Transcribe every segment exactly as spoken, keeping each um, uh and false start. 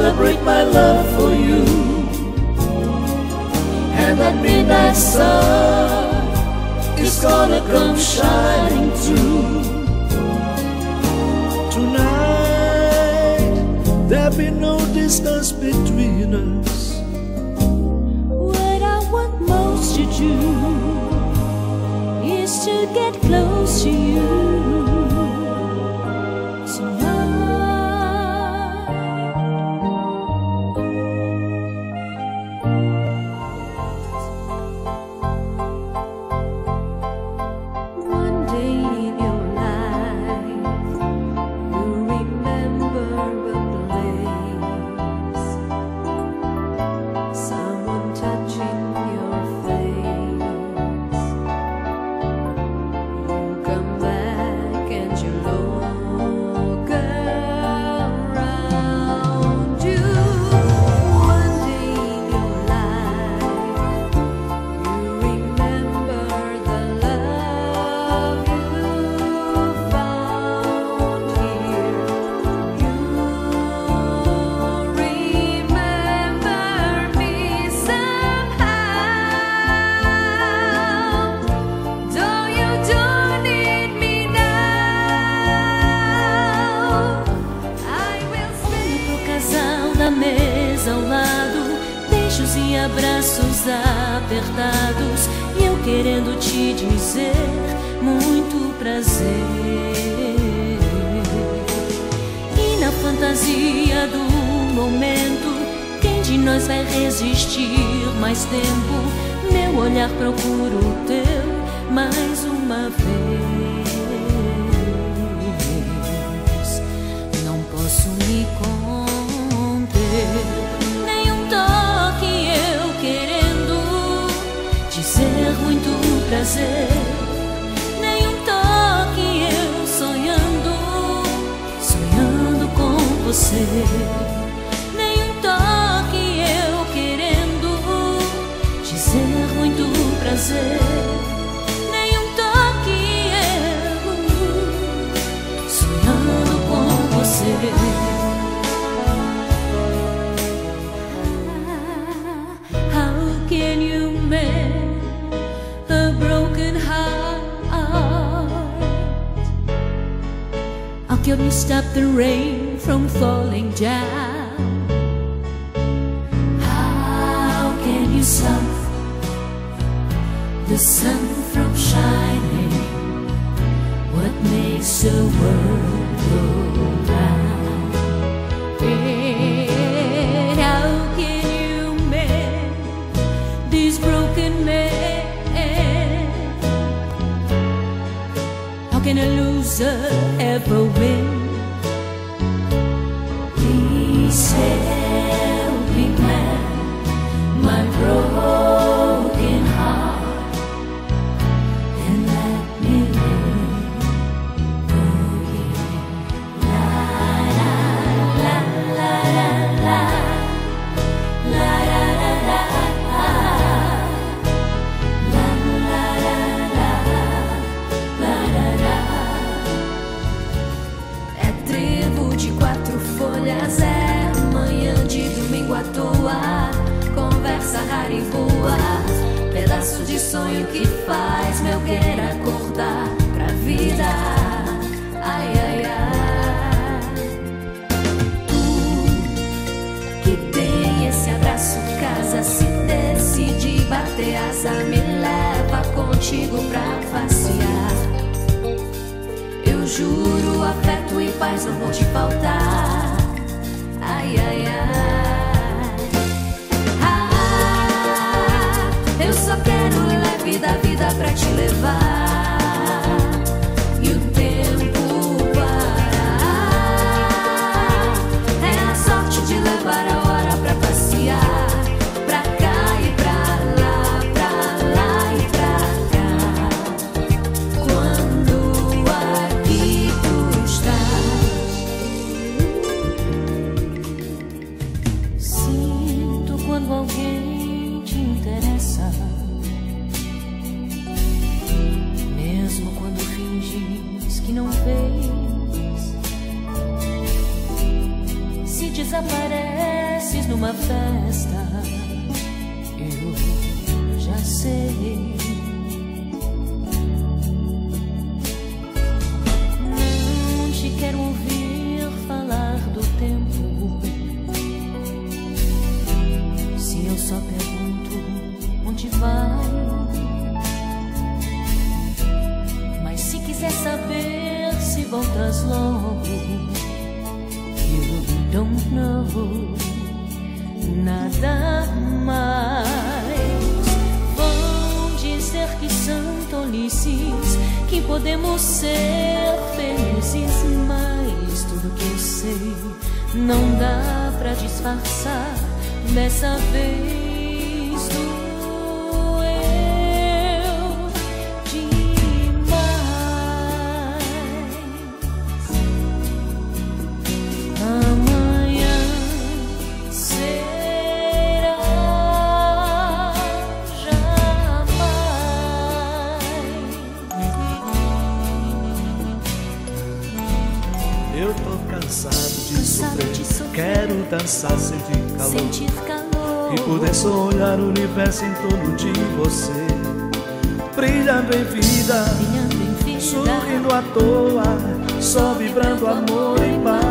celebrate my love for you. And that midnight sun is gonna come shining through. Tonight there'll be no distance between us. What I want most to do is to get close to you. E abraços apertados, e eu querendo te dizer muito prazer. E na fantasia do momento, quem de nós vai resistir mais tempo? Meu olhar procura o teu mais uma vez. Não posso me conter, muito prazer, nem um toque, eu sonhando, sonhando com você. Nem um toque, eu querendo dizer muito prazer. Nem um toque, eu sonhando com você. How can you make a broken heart? How can we stop the rain from falling down? How can you stop the sun from shining? What makes the world go round? And how can you make these broken men? How can a loser ever win? Please help me mend my broken heart and let me live again. La la la la la la la la la la la la la. É trevo de quatro folhas, é manhã de domingo à toa, conversa rara e boa, pedaço de sonho que faz meu querer acordar pra vida. Ai, ai, ai. Tu que tem esse abraço, casa, se decide bater asa, me leva contigo pra passear. Eu juro, afeto e paz não vão te faltar. Ai, ai, ai. Ah, eu só quero leve da vida pra te levar e o tempo parar. É a sorte de levar a hora pra passear, pra cá e pra lá, pra lá e pra cá. Quando aqui tu estás, sinto quando alguém te interessa. festa, eu já sei. Não te quero ouvir falar do tempo, se eu só pergunto onde vai. Mas se quiser saber se voltas logo, you don't know nada mais. Vão dizer que são tolices, que podemos ser felizes, mas tudo que eu sei não dá pra disfarçar. Dessa vez doeu demais. Amanhã será jamais. Eu tô cansado de, Cansado sofrer. de sofrer. Quero dançar, sentir calor, Sentir calor e poder sonhar o universo em torno de você, brilhando em vida, brilhando em vida, sorrindo à toa, só vibrando amor e paz.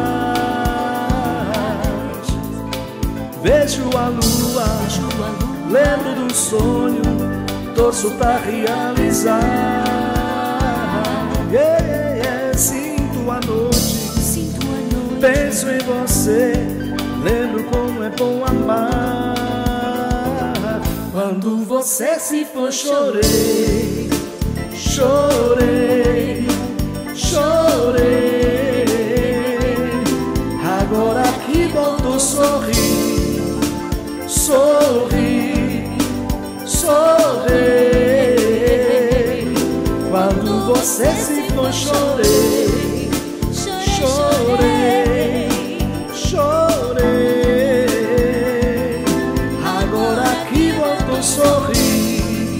Vejo a lua, Vejo a lua, lembro do sonho, torço pra realizar. Yeah, yeah, yeah. Sinto a noite, sinto a noite, penso em você, lembro como é bom amar. Quando você se foi, chorei, chorei, chorei. Agora que voltou, sorri, sorri, sorri. Quando você se foi, chorei, chorei, chorei. Agora que voltou, sorri,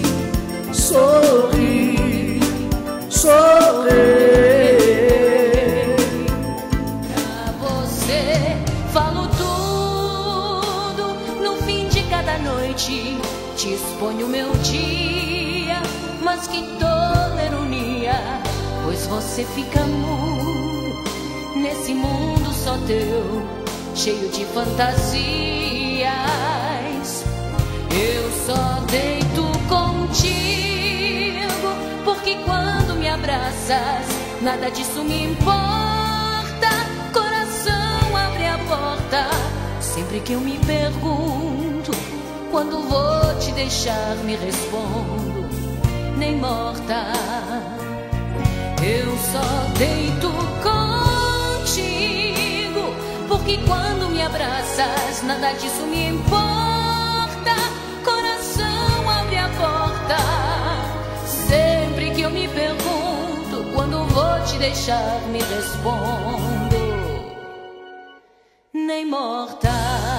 sorri, sorri. pra você falo tudo no fim de cada noite. Te exponho meu dia, mas que toda ironia, pois você fica mudo nesse mundo só teu, cheio de fantasias. Eu só deito contigo, porque quando me abraças, nada disso me importa. Coração, abre a porta. Sempre que eu me pergunto quando vou te deixar, me respondo: nem morta. Eu só deito contigo, porque quando me abraças, nada disso me importa. Coração, abre a porta. Sempre que eu me pergunto quando vou te deixar, me respondo: nem morta.